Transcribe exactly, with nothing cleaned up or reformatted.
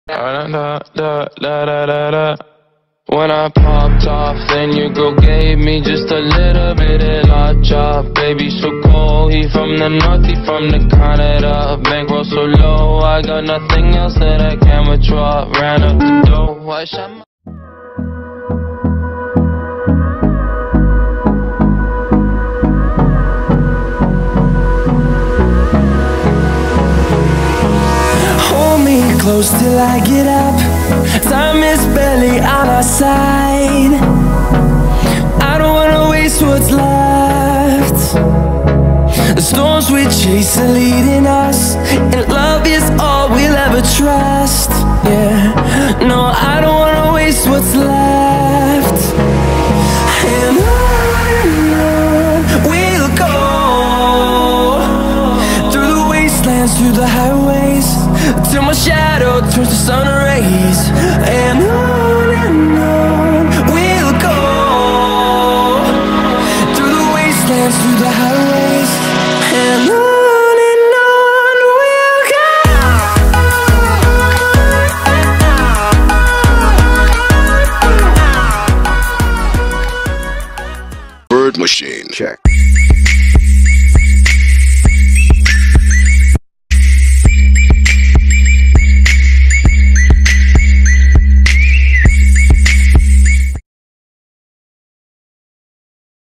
Da, da, da, da, da, da, da. When I popped off, then your girl gave me just a little bit of la chop. Baby so cold, he from the north, he from the Canada. Bankroll so low, I got nothing else that I can withdraw. Ran up the dough, I shot my close till I get up. Time is barely on our side. I don't wanna waste what's left. The storms we chase are leading us, and love is all we'll ever trust. Yeah, no, I don't wanna waste what's left. And on and on we'll go, through the wastelands, through the highways, till my shadow turns to sun rays. And on and on we'll go, through the wastelands, through the highways. And on and on we'll go. Bird Machine. Check.